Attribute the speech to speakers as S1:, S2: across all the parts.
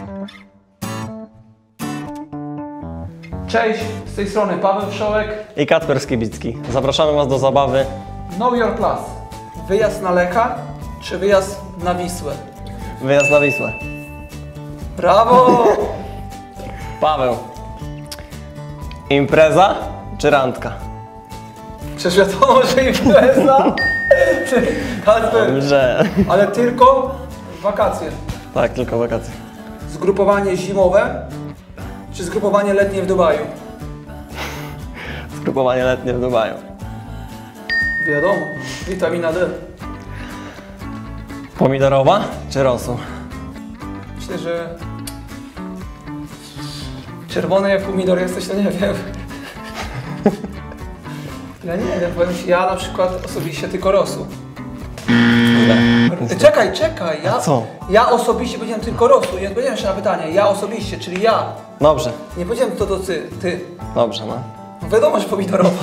S1: Cześć, z tej strony Paweł Wszołek
S2: i Kacper Skibicki. Zapraszamy Was do zabawy
S1: Know Your Class. Wyjazd na Lecha czy wyjazd na Wisłę?
S2: Wyjazd na Wisłę.
S1: Brawo!
S2: Paweł, impreza czy randka?
S1: Przecież wiadomo, że impreza. Kacper,
S2: Dobrze.
S1: ale tylko wakacje.
S2: Tak, tylko wakacje.
S1: Zgrupowanie zimowe czy zgrupowanie letnie w Dubaju?
S2: Zgrupowanie letnie w Dubaju.
S1: Wiadomo, witamina D.
S2: Pomidorowa czy rosół?
S1: Myślę, że czerwony jak pomidor jesteś, to nie wiem. Ja nie wiem, powiem Ci, ja na przykład osobiście tylko rosół. Czekaj,
S2: A co?
S1: Ja osobiście powiedziałem tylko rosół, nie odpowiedziałem jeszcze na pytanie. Ja osobiście, czyli ja.
S2: Dobrze.
S1: Nie powiedziałem to do ty.
S2: Dobrze, no.
S1: No wiadomo, że pomidorowa.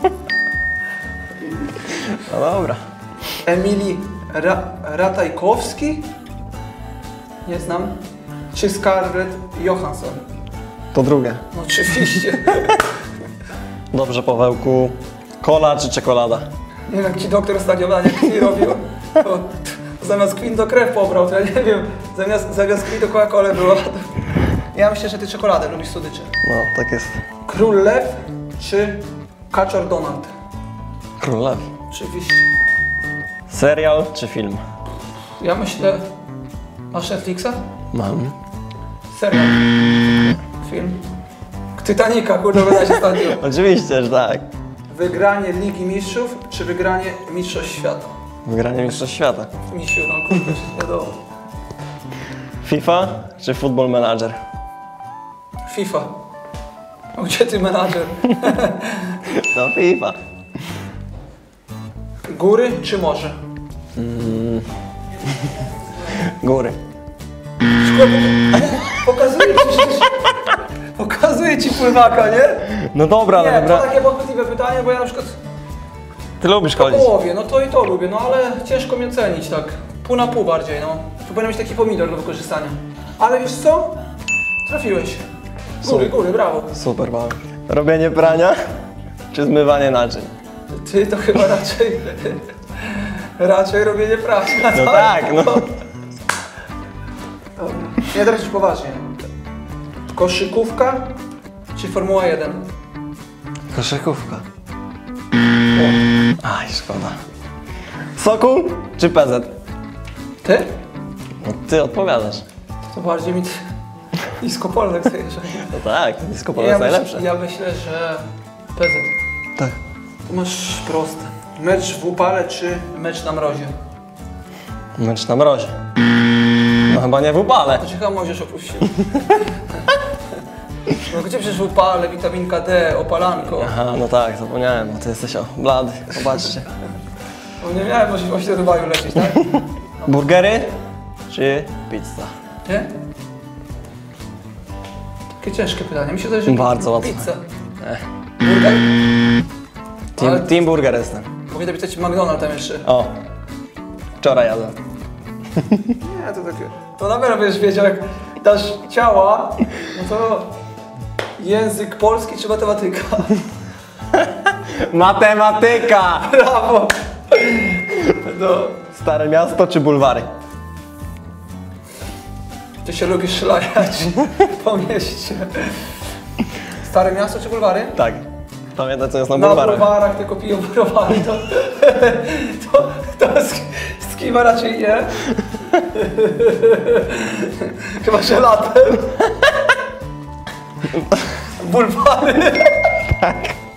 S2: No dobra.
S1: Emilii Ratajkowski? Nie znam. Czy Scarlett Johansson?
S2: To drugie.
S1: No oczywiście.
S2: Dobrze, Pawełku. Kola czy czekolada?
S1: Nie wiem, jak Ci doktor ostatnio badanie krwi robił. To zamiast kwin to krew pobrał, to ja nie wiem. Zamiast kwin to Coca-Colę było. Ja myślę, że Ty czekoladę lubisz słodycze.
S2: No, tak jest.
S1: Król Lew czy Kaczor Donald?
S2: Król Lew.
S1: Oczywiście.
S2: Serial czy film?
S1: Ja myślę... Masz Netflixa?
S2: Mam.
S1: Serial. Film. Titanica, kurde, oglądałeś ostatnio.
S2: Oczywiście, że tak.
S1: Wygranie Ligi Mistrzów czy wygranie Mistrzostw Świata?
S2: Wygranie Mistrzostw Świata.
S1: Misiu, no kurde, wiadomo.
S2: FIFA czy Football Manager?
S1: FIFA. O, gdzie Ty menadżer?
S2: No FIFA.
S1: Góry czy morze?
S2: Góry.
S1: Pokazuję Ci pływaka, nie?
S2: No dobra,
S1: Nie,
S2: ale dobra.
S1: to takie podchwytliwe pytanie, bo ja na przykład
S2: Ty lubisz
S1: po
S2: chodzić.
S1: połowie, no to i to lubię, no ale ciężko mnie cenić tak. Pół na pół bardziej, no. To powinien być taki pomidor do wykorzystania. Ale wiesz co? Trafiłeś. Góry, brawo.
S2: Super, Paweł. Robienie prania czy zmywanie naczyń?
S1: Ty to chyba raczej robienie pracy.
S2: No tak, no.
S1: Dobra. Nie, teraz już poważnie. Koszykówka czy Formuła 1?
S2: Koszykówka. Aj, szkoda. Sokół czy PZ?
S1: Ty?
S2: No ty odpowiadasz.
S1: To bardziej mi niskopolne chce jeszcze.
S2: No tak, disco polo jest najlepsze.
S1: Ja myślę, że PZ.
S2: Tak.
S1: To masz proste. Mecz w upale czy mecz na mrozie?
S2: Mecz na mrozie. No chyba nie w upale.
S1: To cię chyba możesz opuścić. No gdzie przecież w upale, witaminka D, opalanko.
S2: Aha, no tak, zapomniałem, bo ty jesteś blady. Popatrzcie.
S1: No nie miałem możliwości do Dubaju lecieć, tak?
S2: Burgery czy pizza?
S1: Nie? Takie ciężkie pytanie. Mi się wydaje, że
S2: Bardzo łatwe.
S1: pizza. Burger? Ale-
S2: Team burger jestem.
S1: Powinno być McDonald's tam jeszcze.
S2: O, wczoraj jadłem.
S1: Nie, to takie... To na pewno będziesz wiedział, jak dasz ciała, no to język polski czy matematyka?
S2: Matematyka!
S1: Brawo! No,
S2: Stare miasto czy bulwary?
S1: ty się lubisz szlajać po mieście. Stare miasto czy bulwary?
S2: Tak. Pamiętaj, co jest na
S1: Na
S2: bulwarach.
S1: bulwarach tylko piją browary, to z kim raczej nie. Chyba, że latem. Bulwary.
S2: Tak.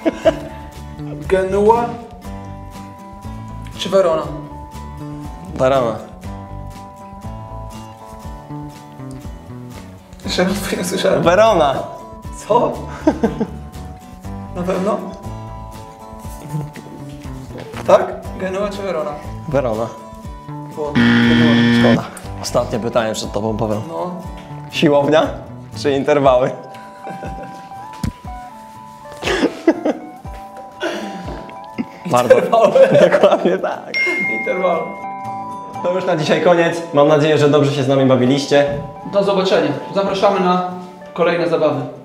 S1: Genua czy Verona?
S2: Verona.
S1: Jeszcze raz nie słyszałem.
S2: Verona.
S1: Co? Na pewno? Tak? Genua czy Verona?
S2: Verona.
S1: Bo Genua.
S2: Szkoda. Ostatnie pytanie przed tobą, Paweł.
S1: No.
S2: Siłownia czy interwały? Bardzo.
S1: Interwały.
S2: Dokładnie tak.
S1: Interwały.
S2: To już na dzisiaj koniec. Mam nadzieję, że dobrze się z nami bawiliście.
S1: Do zobaczenia. Zapraszamy na kolejne zabawy.